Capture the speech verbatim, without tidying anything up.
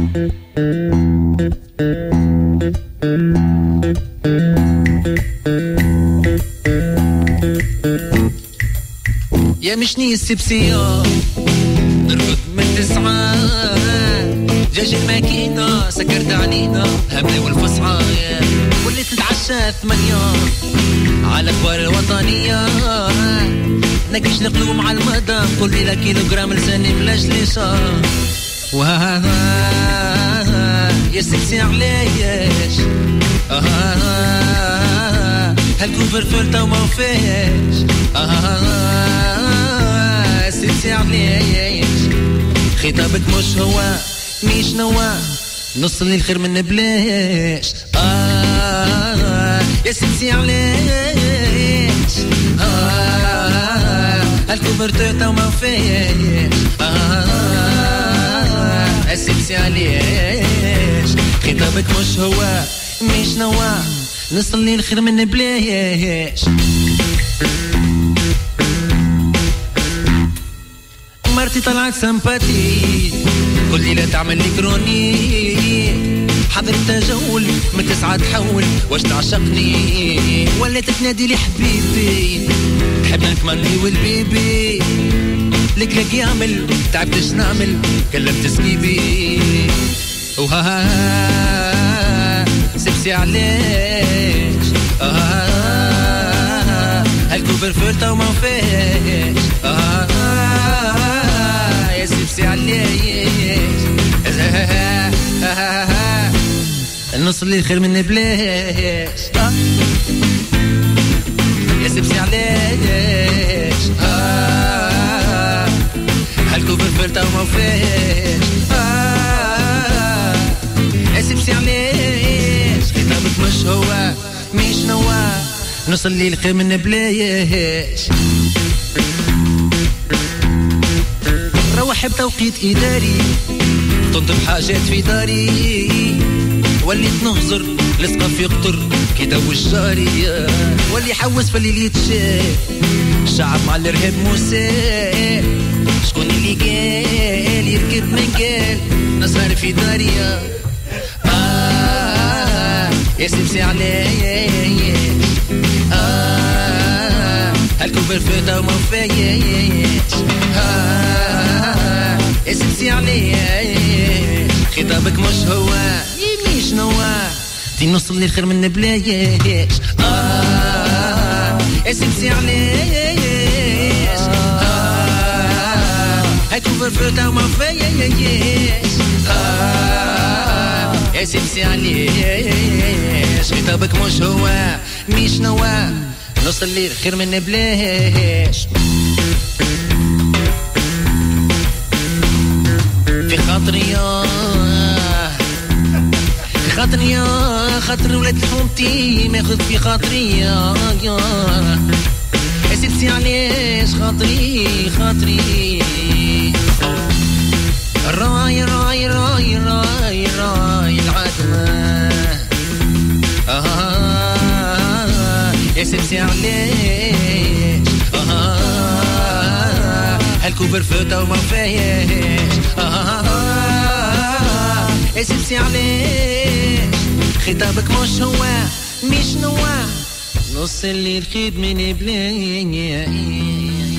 يا مشني السبسية نرقد من تسعة جاج الماكينة سكرت علينا همنا والفصحى واللي تتعشى ثمانية على الأخبار الوطنية نكش نقلو مع المدام كل ليلة كيلو جرام لساني ملاش ليشا وهذا يا سكسي علاش هالكوفر فرطة وما فيش آه سيسي علاش خطابك مش هو مش نوا نص الخير من بلاش آه يا سيسي علاش آه هالكوفر فرطة وما فيش آه سيسي علاش خطابك مش هو مش نوا نصلي الخير من بلاش مرتي طلعت سمباتي كل ليلة تعمل لي كروني حضرت تجول من تسعة تحول واش تعشقني ولا تتنادي لي حبيبي تحبنا كماني والبيبي لك لك يعمل تعبتش نعمل كلمت سكيبي وها سبسي علاش آه هالكوفر فرطة وما فيش آه يا سبسي علاش النص اللي خير من بلاش آه يا سبسي علاش آه هالكوفر فرطة وما فيش آه يا سبسي علاش خطابك مش هو مش نوا نصلي الخير من بلاش روح بتوقيت إداري تنطب حاجات في داري وليت نغزر لسقى في قطر كده والجاري واللي حوس في الليل يتشاف الشعب مع الإرهاب مسال شكون اللي قال يركب من قال نسهر في داري آه يا سبسي علاش آه هالكوفر فتا وما فايش آه يا سبسي علاش خطابك مش هو يميش نوا دي نوصل للخير من بلاش آه يا سبسي علاش آه هالكوفر فتا وما فايش آه يا سبسي علاش خطابك مش هو مش نوا نوصل لي خير من بلاش في خاطري في خاطري خاطر ولاد الحومتي ماخذ في خاطري يا سبسي علاش خاطري خاطري راي راي راي راي راي العتمة آه يا سبسي علاش آه هالكوفر فتا وما فايش آه يا سبسي علاش خطابك مش هو مش نوا نص اللي الخيد من بلاش